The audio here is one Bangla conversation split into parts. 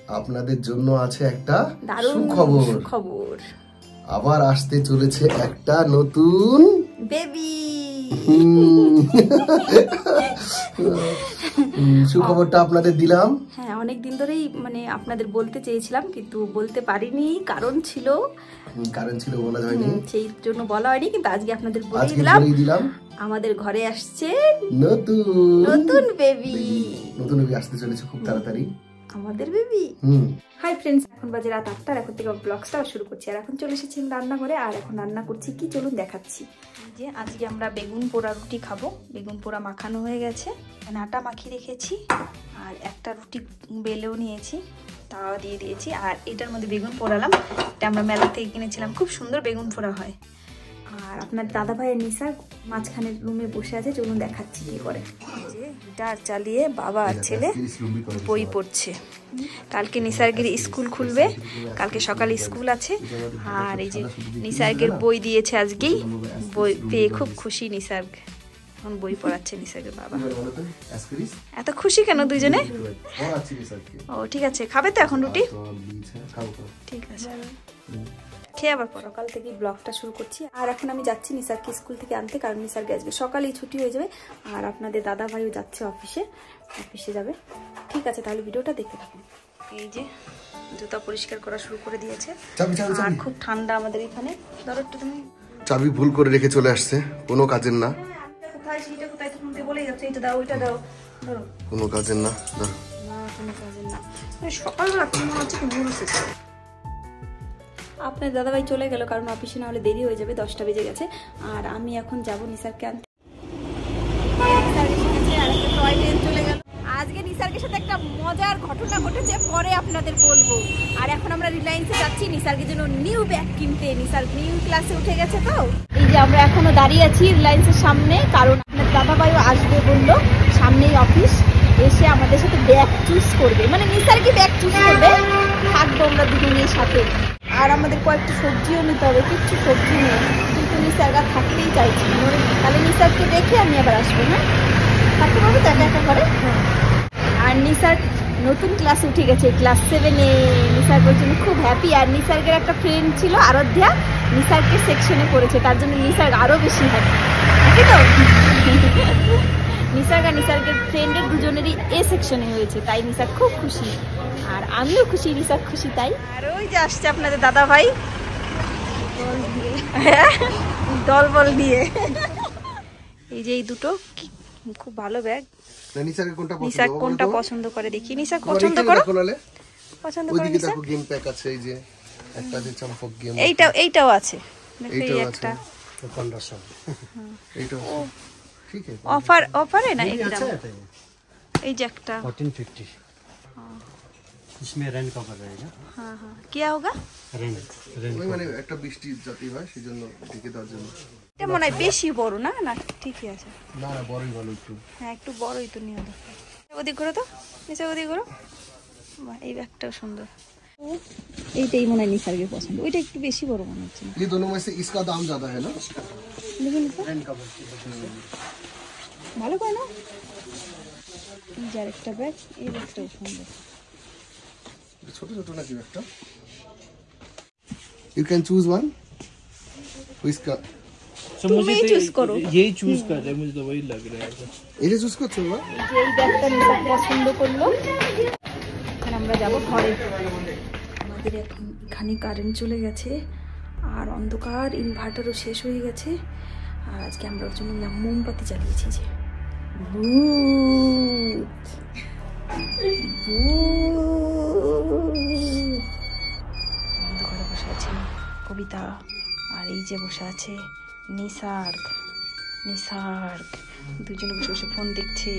আপনাদের জন্য আছে একটা সুখবর। আবার আসতে চলেছে একটা নতুন বেবি। সুখবরটা আপনাদের দিলাম। হ্যাঁ, অনেকদিন ধরেই মানে আপনাদের বলতে চেয়েছিলাম, কিন্তু বলতে পারিনি, কারণ ছিল বলা হয়নি, সেই জন্য বলা হয়নি। কিন্তু আজকে আপনাদের বলে দিলাম আমাদের ঘরে আসছে নতুন বেবি আসতে চলেছে খুব তাড়াতাড়ি আমাদের বেবি। হাই ফ্রেন্ডস, এখন বাজে রাত 8টা। এখন থেকে ব্লগটা শুরু করছি। আর এখন চলে এসেছি রান্নাঘরে। আর এখন রান্না করছি কি, চলুন দেখাচ্ছি। যে আজকে আমরা বেগুন পোড়া রুটি খাবো। বেগুন পোড়া মাখানো হয়ে গেছে, আটা মাখিয়ে রেখেছি, আর একটা রুটি বেলেও নিয়েছি, তাওয়া দিয়ে দিয়েছি। আর এটার মধ্যে বেগুন পোড়ালাম। এটা আমরা মেলা থেকে কিনেছিলাম, খুব সুন্দর বেগুন পোড়া হয়। আর আপনার দাদা ভাইয়ের নিসার মাঝখানের রুমে বসে আছে, চলুন দেখাচ্ছি কি করে। যে গিটার চালিয়ে বাবা আর ছেলে বই পড়ছে। কালকে নিসার্গের স্কুল খুলবে, কালকে সকালে স্কুল আছে। আর এই যে নিসার্গের বই দিয়েছে আজকেই, বই পেয়ে খুব খুশি নিসার্গ। এখন বই পড়াচ্ছে নিসার্গের বাবা। এত খুশি কেন দুজনে? ও ঠিক আছে, খাবে তো এখন রুটি? ঠিক আছে, খেয়ে আবার পড়ো। সকাল থেকে ব্লগটা শুরু করছি। আর এখন আমি যাচ্ছি নিসারকে স্কুল থেকে আনতে, কারণ নিসারকে আজকে সকালেই ছুটি হয়ে যাবে। আর আপনাদের দাদা ভাইও যাচ্ছে অফিসে যাবে। ঠিক আছে, তাহলে ভিডিওটা দেখতে থাকুন। এই যে জুতা পরিষ্কার করা শুরু করে দিয়েছে। আর খুব ঠান্ডা আমাদের এখানে। ধরো একটু তুমি। চাবি ভুল করে রেখে চলে আসছে, কোনো কাজের না। কোথায় সেটা কোথায় তুমি বলেই যাচ্ছে, এইটা দাও ওইটা দাও। ধরো কোনো কাজের না, ধরো না, কোনো কাজের না। সকালবেলা মনে হচ্ছে কি ভুল হচ্ছে। আপনার দাদাভাই চলে গেল, কারণ অফিসে না হলে দেরি হয়ে যাবে, 10টা বেজে গেছে। আর আমি এখন যাব নিসারকে আনতে। চলে গেল। আজকে নিসার্গের সাথে একটা মজার ঘটনা ঘটেছে, পরে আপনাদের বলবো। আর এখন আমরা রিলায়েন্সে যাচ্ছি নিসার্গের জন্য নিউ ব্যাগ কিনতে। নিসার্গ নিউ ক্লাসে উঠে গেছে, তো এই যে আমরা এখনো দাঁড়িয়ে আছি রিলায়েন্সের সামনে, কারণ আপনার দাদাভাইও আসবে বললো। সামনেই অফিস, এসে আমাদের সাথে ব্যাগ চুজ করবে, মানে নিসার্গই ব্যাগ চুজ করবে। থাকবো আমরা দুজনের সাথে। আর আমাদের কয়েকটা সবজিও নিতে হবে, কিচ্ছু সবজি নেই, কিন্তু নিসার্গা থাকতেই চাইছি। তাহলে নিসার্গকে দেখে আমি আবার আসবো। হ্যাঁ, থাকতে পারবো তো একা করে। আর নিসার্গ নতুন ক্লাসে উঠে গেছে, ক্লাস 7-এ। নিসার্গের জন্য খুব হ্যাপি। আর নিসার্গের একটা ফ্রেন্ড ছিল আরাধ্যা, নিসার্গকে সেকশনে পড়েছে, তার জন্য নিসার্গ আরো বেশি হ্যাপি। তো নিসার্গ আর নিসার্গের ফ্রেন্ডের দুজনেরই এ সেকশনে হয়েছে, তাই নিসার্গ খুব খুশি। আর আমিও খুশি, নিসার্গ খুশি তাই। আর ওই যে আসছে আপনাদের দাদা ভাই দলবল দিয়ে। এই যে এই দুটো খুব ভালো ব্যাগ। নিসার্গ কোনটা পছন্দ করে দেখি। নিসার্গ পছন্দ করো, পছন্দ করে। ওইদিকে দেখো গেম প্যাক আছে, এই যে একটা যে চম্পক গেম, এইটাও আছে, দেখো এই একটা 1500। এইটাও ঠিক আছে, ऑफर है ना एकदम। এই যে একটা 1450 इसमें रेंट कवर रहेगा। हाँ हाँ, क्या होगा? रेंट ওই মানে একটা বৃষ্টি যাতে হয় সেজন্য ঢেকে দেওয়ার জন্য। এটা মনে হয় বেশি বড় না? না ঠিকই আছে। না না, বড়ই ভালো একটু। হ্যাঁ, একটু বড়ই তো নিয়ে দাও। ওদিক করো তো, নিচে ওদিক করো। বাহ, এই ব্যাগটাও সুন্দর। এইটাই মনে হয় নিসার্গের পছন্দ। ওইটা একটু বেশি বড় মনে হচ্ছে। ये दोनों में से इसका दाम ज्यादा है ना? দেখুন रेंट कवर ভালো করে না? এই যে আরেকটা ব্যাগ, এই ব্যাগটাও সুন্দর। ছোট ছোট নাকি একটা? You can choose one. इसका তুমি চুজ করো। यही चूज कर रहे, मुझे तो वही लग रहा है। এটা চুজ করছো না? এই ব্যাগটা নিসার্গ পছন্দ করলো। এখন আমরা যাব ঘরে। আমাদের এখন এখানে কারেন্ট চলে গেছে, আর অন্ধকার, ইনভার্টারও শেষ হয়ে গেছে। আর আজকে আমরা ওর জন্য মোমবাতি জ্বালিয়েছি। যে ভূত অন্ধকারে বসে আছে কবিতা, আর এই যে বসে আছে নিসার্গ। দুজনে বসে বসে ফোন দেখছে।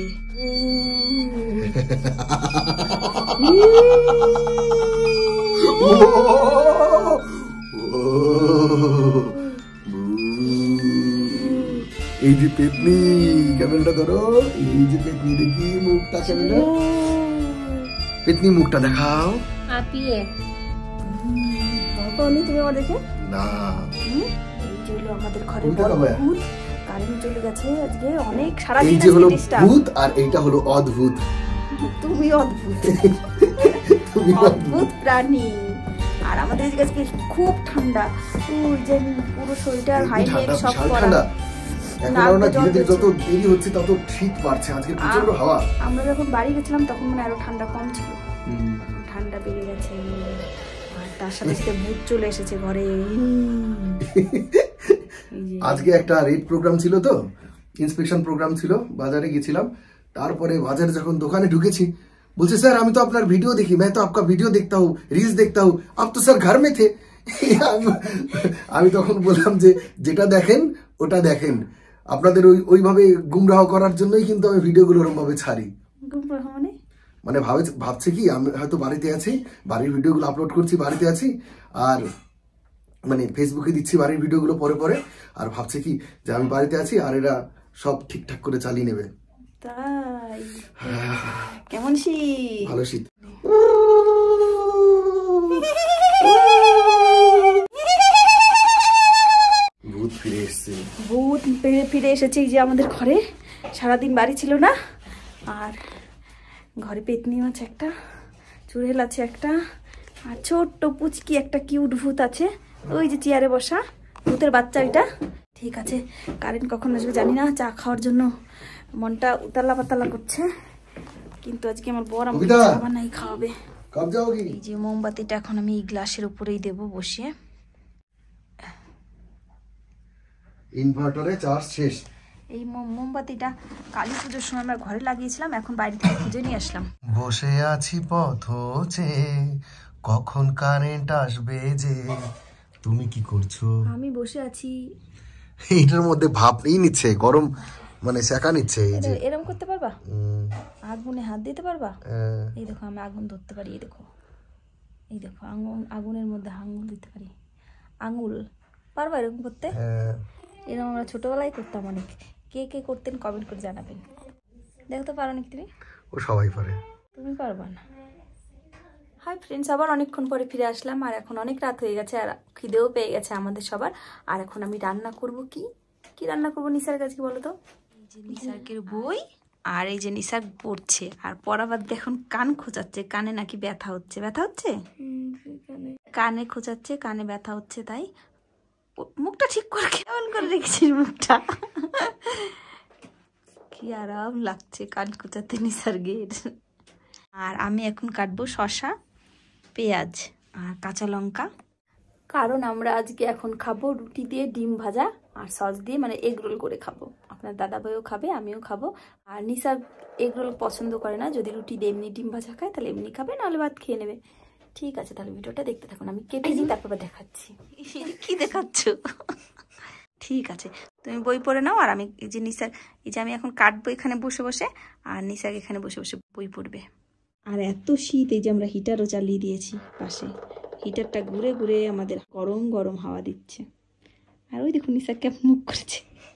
এই যে পেতনি, ক্যামেরাটা ধরো। এই যে পেতনি, দেখি মুখটা, ক্যামেরা পেতনি মুখটা দেখাও। আপিয়ে বাবানি তুমি আমার দেখে না। এই যে হলো আমাদের ঘরে বড় ভূত। কারেন্ট চলে গেছে আজকে অনেক, সারা দিন। এই যে হলো ভূত, আর এইটা হলো অদ্ভুত। তুমি অদ্ভুত। অদ্ভুত প্রাণী। আর আমাদের আজকে খুব ঠান্ডা, ওই যে পুরো শরীরটা হাই নেক সব পরা। যত দেরি হচ্ছে তত শীত বাড়ছে, আজকে প্রচন্ড হাওয়া। আমরা যখন বাড়ি গেছিলাম তখন মানে আরো ঠান্ডা কম ছিল, ঠান্ডা বেড়ে গেছে। আর তার সাথে সাথে ভূত চলে এসেছে ঘরে। আজকে একটা রেড প্রোগ্রাম ছিল, তো ইন্সপেকশন প্রোগ্রাম ছিল, বাজারে গেছিলাম। তারপরে বাজারে যখন দোকানে ঢুকেছি, বলছে স্যার আমি তো আপনার ভিডিও দেখি, मैं तो आपका वीडियो देखता हूँ, रील्स देखता हूँ, आप तो सर घर में थे। আমি তখন বললাম যে যেটা দেখেন ওটা দেখেন, আপনাদের ওইভাবে গুমরাহ করার জন্যই কিন্তু আমি ভিডিওগুলো ওরকম ভাবে ছাড়ি। মানে ভাবছে কি আমি হয়তো বাড়িতে আছি, বাড়ির ভিডিওগুলো আপলোড করছি, বাড়িতে আছি, আর মানে ফেসবুকে দিচ্ছি বাড়ির ভিডিওগুলো পরে পরে, আর ভাবছে কি যে আমি বাড়িতে আছি আর এরা সব ঠিকঠাক করে চালিয়ে নেবে। তাই কেমন শীত? ভালো শীত। ভূত ফিরে এসেছে, ভূত ফিরে এসেছে এই যে আমাদের ঘরে। সারাদিন বাড়ি ছিল না, আর ঘরে পেতনি মাছ একটা, চুড়েল আছে একটা, আর ছোট্ট পুচকি একটা কিউট ভূত আছে, ওই যে চেয়ারে বসা ভূতের বাচ্চা ওইটা। ঠিক আছে, কারেন্ট কখন আসবে জানি না, চা খাওয়ার জন্য মনটা উতালা পাতালা করছে, কিন্তু আজকে আমার বর আমাকে চা বানাই খাওয়াবে। এই যে মোমবাতিটা এখন আমি এই গ্লাসের উপরেই দেব বসিয়ে। ইনভার্টারে চার্জ শেষ। এই মোমবাতিটা কালী পুজোর সময় আমরা ঘরে লাগিয়েছিলাম, এখন বাইরে থেকে খুঁজে নিয়ে আসলাম। বসে আছি পথ চেয়ে, কখন কারেন্ট আসবে যে, তুমি কি করছো? আমি বসে আছি। এটার মধ্যে ভাপ নিচ্ছে, গরম মানে সেকা নিচ্ছে। এই যে এরকম করতে পারবা, আগুনে হাত দিতে পারবা? এই দেখো আমি আগুন ধরতে পারি, এই দেখো, এই দেখো আগুনের মধ্যে আঙুল দিতে পারি, আঙুল পারবা এরকম করতে? এরকম আমরা ছোটবেলায় করতাম অনেক। কে কে করতেন কমেন্ট করে জানাবেন। দেখো তো পারো নাকি তুমি? ও সবাই পারে, তুমি পারবা না। হাই ফ্রেন্ডস, আবার অনেকক্ষণ পরে ফিরে আসলাম, আর এখন অনেক রাত হয়ে গেছে, আর খিদেও পেয়ে গেছে আমাদের সবার। আর এখন আমি রান্না করব, কি রান্না করবো নিসার কাছে বলো তো? এই যে নিসার্কের বই, আর এই যে নিসার পড়ছে, আর পড়াবার দিয়ে এখন কান খোঁচাচ্ছে, কানে নাকি ব্যথা হচ্ছে। ব্যথা হচ্ছে কানে খোঁচাচ্ছে, কানে ব্যথা হচ্ছে, তাই মুখটা ঠিক করে কেমন করে রেখেছিস মুখটা। কি আরাম লাগছে কান খোঁচাতে নিসার্গের। আর আমি এখন কাটবো শসা, পেঁয়াজ আর কাঁচা লঙ্কা, কারণ আমরা আজকে এখন খাবো রুটি দিয়ে ডিম ভাজা আর সস দিয়ে, মানে এগ রোল করে খাবো। আপনার দাদা ভাইও খাবে, আমিও খাবো। আর নিসা এগ রোল পছন্দ করে না, যদি রুটি দিয়ে এমনি ডিম ভাজা খায় তাহলে এমনি খাবে, নাহলে ভাত খেয়ে নেবে। ঠিক আছে, তাহলে ভিডিওটা দেখতে থাকুন, আমি কেটে দিই তারপর দেখাচ্ছি। কি দেখাচ্ছ? ঠিক আছে, তুমি বই পড়ে নাও, আর আমি এই যে নিসার, এই যে আমি এখন কাটবো এখানে বসে বসে, আর নিসার এখানে বসে বসে বই পড়বে। আর এত শীত, এই যে আমরা হিটারও চালিয়ে দিয়েছি পাশে, হিটারটা ঘুরে ঘুরে আমাদের গরম গরম হাওয়া দিচ্ছে। আর ওই দেখুন নিসা কেমন মুখ করেছে।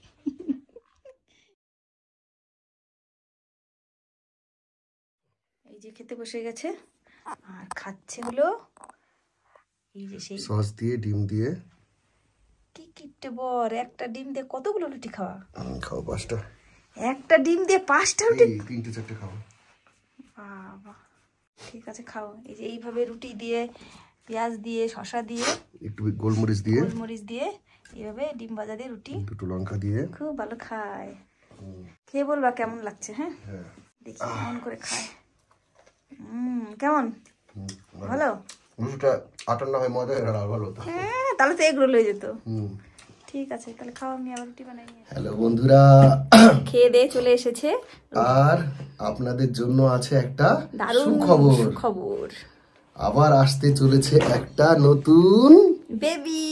এই যে খেতে বসে গেছে, আর খাচ্ছে হলো এই যে সেই সস দিয়ে ডিম দিয়ে। কি কিপটে বর, একটা ডিম দিয়ে কতগুলো রুটি খাওয়া? খাও 5টা। একটা ডিম দিয়ে 5টা রুটি? 3টে 4টে খাও। বাবা ঠিক আছে, খাও। এই যে এইভাবে রুটি দিয়ে, পেঁয়াজ দিয়ে, শসা দিয়ে, একটু গোলমরিচ দিয়ে এইভাবে ডিম ভাজা দিয়ে রুটি, 2টো লঙ্কা দিয়ে খুব ভালো খায়। খেয়ে বলবা কেমন লাগছে। হ্যাঁ দেখি কেমন করে খায়। কেমন ভালো? রুটিটা আটার না হয় ময়দা ভালো হতো। হ্যাঁ তাহলে তো এগ রোল হয়ে যেত। ঠিক আছে, তাহলে খাও, আমি আবার রুটি বানাই নিয়ে। হ্যালো বন্ধুরা, খেয়ে দিয়ে চলে এসেছে, আর আপনাদের জন্য আছে একটা দারুণ খবর। আবার আসতে চলেছে একটা নতুন বেবি।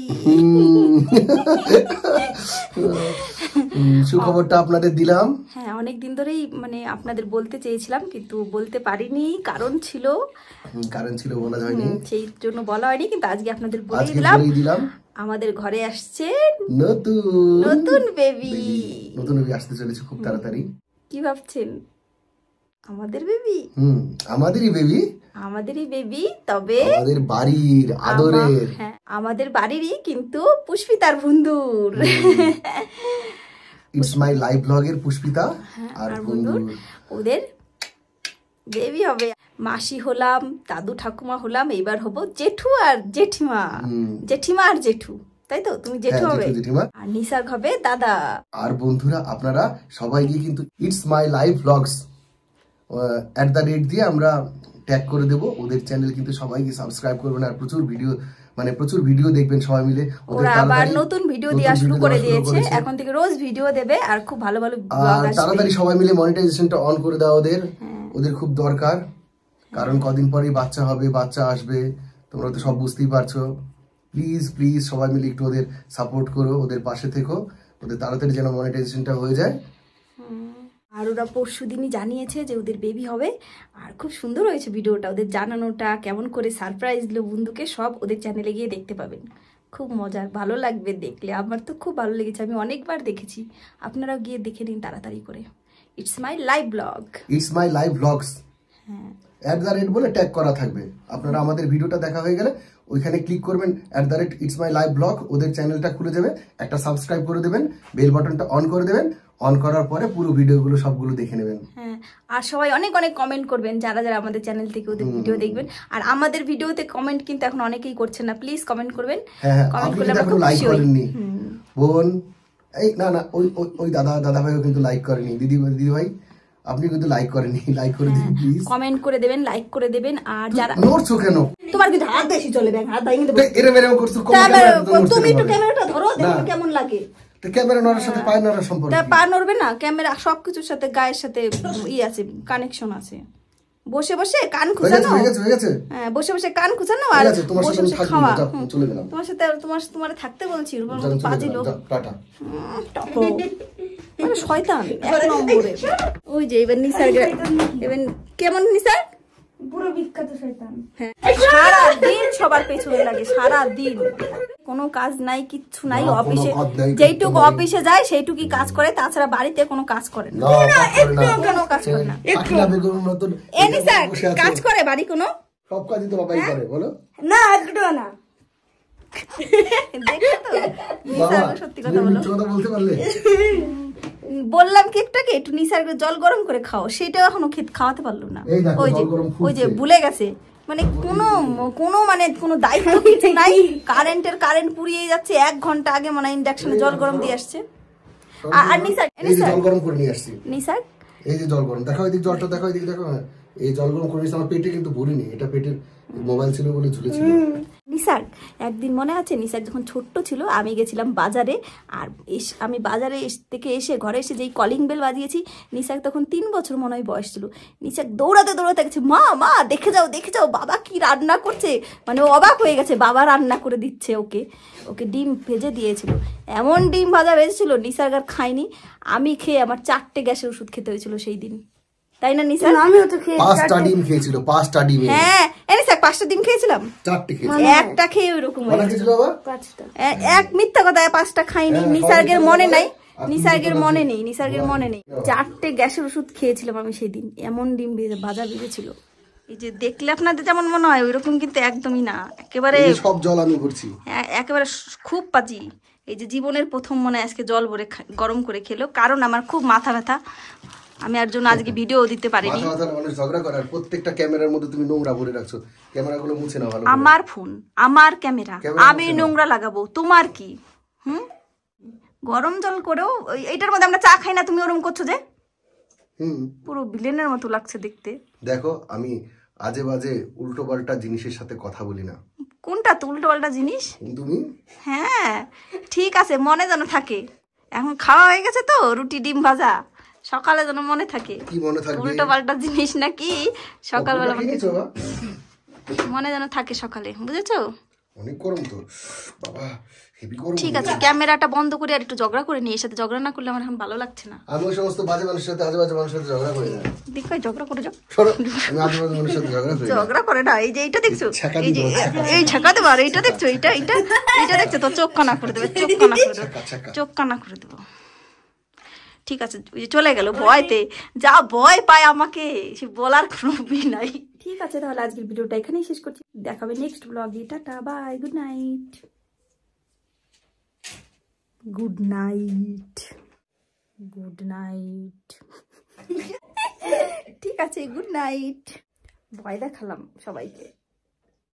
সুখবরটা আপনাদের দিলাম। হ্যাঁ, অনেকদিন ধরেই মানে আপনাদের বলতে চেয়েছিলাম, কিন্তু বলতে পারিনি, কারণ ছিল বলা হয়নি, সেই জন্য বলা হয়নি। কিন্তু আজকে আপনাদের বলেই দিলাম, আমাদের ঘরে আসছে নতুন বেবি। নতুন বেবি আসতে চলেছে খুব তাড়াতাড়ি। কি ভাবছেন? আমাদের বেবি? আমাদেরই বেবি, তবে আমাদের বাড়ির আদরের। হ্যাঁ, আমাদের বাড়িরই, কিন্তু পুষ্পিতার বন্ধুর। ইটস মাই লাইভ ব্লগের পুষ্পিতা আর বন্ধুর, ওদের বেবি হবে। মাসি হলাম, দাদু ঠাকুমা হলাম, এইবার হব জেঠু আর জেঠিমা। জেঠিমা আর জেঠু, তাই তো? তুমি জেঠু হবে আর নিসার্গ হবে দাদা। আর বন্ধুরা আপনারা সবাই গিয়ে কিন্তু ইটস মাই লাইফ ব্লগস @ দিয়ে আমরা ট্যাগ করে দেব ওদের চ্যানেল, কিন্তু সবাইকে সাবস্ক্রাইব করবেন আর প্রচুর ভিডিও দেখবেন সবাই মিলে। ওরা আবার নতুন ভিডিও দেওয়া শুরু করে দিয়েছে, এখন থেকে রোজ ভিডিও দেবে আর খুব ভালো ভালো ব্লগ আসবে। তাড়াতাড়ি সবাই মিলে মনিটাইজেশনটা অন করে দাও ওদের খুব দরকার, কারণ কদিন পরেই বাচ্চা হবে, বাচ্চা আসবে, তোমরা তো সব বুঝতেই পারছো। প্লিজ প্লিজ সবাই মিলে একটু ওদের সাপোর্ট করো, ওদের পাশে থেকো, ওদের তাড়াতাড়ি যেন মনিটাইজেশনটা হয়ে যায়। আর ওরা পরশুদিনই জানিয়েছে যে ওদের বেবি হবে, আর খুব সুন্দর হয়েছে ভিডিওটা, ওদের জানানোটা কেমন করে সারপ্রাইজ দিল বন্ধুকে, সব ওদের চ্যানেলে গিয়ে দেখতে পাবেন। খুব মজার, ভালো লাগবে দেখলে। আমার তো খুব ভালো লেগেছে, আমি অনেকবার দেখেছি, আপনারাও গিয়ে দেখে নিন তাড়াতাড়ি করে। It's my live blog, it's my live blogs @ বলে ট্যাগ করা থাকবে। আপনারা আমাদের ভিডিওটা দেখা হয়ে গেলে ওইখানে ক্লিক করবেন @ ইটস মাই লাইভ ব্লগ, ওদের চ্যানেলটা খুলে যাবে, একটা সাবস্ক্রাইব করে দেবেন, বেল বাটনটা অন করে দেবেন, অন করার পরে পুরো ভিডিওগুলো সবগুলো দেখে নেবেন। হ্যাঁ, আর সবাই অনেক অনেক কমেন্ট করবেন যারা যারা আমাদের চ্যানেল থেকে ওদের ভিডিও দেখবেন। আর আমাদের ভিডিওতে কমেন্ট কিন্তু এখন অনেকেই করছেন না, প্লিজ কমেন্ট করবেন। হ্যাঁ, কমেন্ট করলে আমরা খুব খুশি হই। বোন এই না ওই দাদা ভাইও কিন্তু লাইক করেনি, দিদি ভাই আপনি কিন্তু লাইক করেননি, লাইক করে দিন প্লিজ, কমেন্ট করে দেবেন, লাইক করে দেবেন। আর যারা নড়ছো কেন? তোমার কিন্তু হাত বেশি চলে, ব্যাং হাত ভাই কিন্তু এরকম করছো, তুমি একটু ক্যামেরাটা ধরো, দেখো কেমন লাগে। তো ক্যামেরা নড়ার সাথে পা নড়ার সম্পর্ক? তা পা নড়বে না, ক্যামেরা সবকিছুর সাথে গায়ের সাথে আছে, কানেকশন আছে। বসে বসে কান খুঁচানো হয়ে গেছে। হ্যাঁ, বসে বসে কান খুঁচানো আর বসে বসে খাওয়া। চলে গেলাম তোমার সাথে, তোমার থাকতে বলছি, পাজি লোক টাটা মানে শয়তান এক নম্বরে। ওই যে এবার নিসার্গ, এবার কেমন নিসার্গ? পুরো বিখ্যাত শয়তান। হ্যাঁ, সারা দিন সবার পেছনে লাগে, সারা দিন কোনো কাজ নাই, কিচ্ছু নাই। অফিসে যেইটুকু অফিসে যায় সেইটুকুই কাজ করে, তাছাড়া বাড়িতে কোনো কাজ করে না, কোনো কাজ করে না। এ নিসার্গ কাজ করে বাড়ি কোনো? সব কাজই তো বাবাই করে, বলো না একটু না। দেখো তো নিসার্গ সত্যি কথা বলতে পারলে। বললাম কি একটু নিসার্গের জল গরম করে খাও, সেটাও এখনো খাওয়াতে পারলো না। ওই যে ভুলে গেছে, মানে কোনো দায়িত্ব কিছু নাই। কারেন্ট পুড়িয়ে যাচ্ছে, 1 ঘন্টা আগে মনে হয় ইন্ডাকশনে জল গরম দিয়ে আসছে। আর নিসার্গ জল গরম করে নিয়ে আসছি। নিসার্গ এই যে জল গরম, দেখো এদিক জলটা, দেখো এদিক, দেখো এই জল গরম করে নিয়েছি। আমার পেটে কিন্তু ভরিনি, এটা পেটের মোবাইল ছিল বলে ঝুলেছিল। নিসার্গ একদিন মনে আছে, নিসার্গ যখন ছোট্ট ছিল, আমি গেছিলাম বাজারে, আর আমি বাজারে থেকে এসে ঘরে এসে যেই কলিং বেল বাজিয়েছি, নিসার্গ তখন 3 বছর মনে হয় বয়স ছিল। নিসার্গ দৌড়াতে গেছে, মা দেখে যাও বাবা কি রান্না করছে। মানে ও অবাক হয়ে গেছে, বাবা রান্না করে দিচ্ছে ওকে ডিম ভেজে দিয়েছিল। এমন ডিম ভাজা ভেজেছিল, নিসার্গ আর খাইনি। আমি খেয়ে আমার 4টে গ্যাসের ওষুধ খেতে হয়েছিল সেই দিন, তাই না নিসার্গ? আমিও তো খেয়ে 5টা ডিম খেয়েছিল, 5টা ডিম। হ্যাঁ নিসার্গ 5টা ডিম খেয়েছিলাম, 4টে খেয়েছিল, একটা খেয়ে ওইরকম হয়েছিল বাবা। 5টা এক মিথ্যা কথা, 5টা খাইনি। নিসার্গের মনে নাই, নিসার্গের মনে নেই। 4টে গ্যাসের ওষুধ খেয়েছিলাম আমি সেই দিন। এমন ডিম ভাজা ভেজেছিল, এই যে দেখলে আপনাদের যেমন মনে হয় ওইরকম কিন্তু একদমই না, একেবারে সব জল আমি ভরছি, একেবারে খুব পাজি। এই যে জীবনের প্রথম মনে আজকে জল ভরে গরম করে খেলো, কারণ আমার খুব মাথা ব্যথা, আমি আর জন্য আজকে ভিডিও দিতে পারিনি। মানুষ ঝগড়া করে, আর প্রত্যেকটা ক্যামেরার মধ্যে তুমি নোংরা ভরে রাখছো, ক্যামেরাগুলো মুছে নাও ভালো। আমার ফোন, আমার ক্যামেরা, আমি নোংরা লাগাবো, তোমার কি? গরম জল করেও এইটার মধ্যে আমরা চা খাই না, তুমি ওরকম করছো যে, পুরো ভিলেনের মতো লাগছে দেখতে। দেখো আমি আজে বাজে উল্টো পাল্টা জিনিসের সাথে কথা বলি না। কোনটা তো উল্টো পাল্টা জিনিস? তুমি। হ্যাঁ ঠিক আছে, মনে যেন থাকে। এখন খাওয়া হয়ে গেছে তো রুটি ডিম ভাজা, সকালে যেন মনে থাকে। কি মনে থাকবে? উল্টো পাল্টা জিনিস নাকি সকালবেলা মনে যেন থাকে সকালে, বুঝেছো? অনেক গরম তো বাবা, হেভি গরম। ঠিক আছে, ক্যামেরাটা বন্ধ করে আর একটু ঝগড়া করে নিয়ে, এর সাথে ঝগড়া না করলে আমার এখন ভালো লাগছে না। আমি ওই সমস্ত বাজে মানুষের সাথে, আজে বাজে মানুষের সাথে ঝগড়া করি না। দেখো ঝগড়া করে যাও, আমি আজে বাজে মানুষের সাথে ঝগড়া করে না। এই যে এইটা দেখছো, এই ছাকা দেবো, আর এইটা দেখছো, এইটা দেখছো তো, চোখ কানা করে দেবে, চোখ কানা করে দেবো। ঠিক আছে, চলে গেল ভয়তে, যা ভয় পায় আমাকে, সে বলার কোনো নাই। ঠিক আছে, তাহলে আজকের ভিডিওটা এখানেই শেষ করছি, দেখাবে নেক্সট ব্লগে। Tata bye, good night, good night, good night. ঠিক আছে, গুড নাইট। ভয় দেখালাম সবাইকে।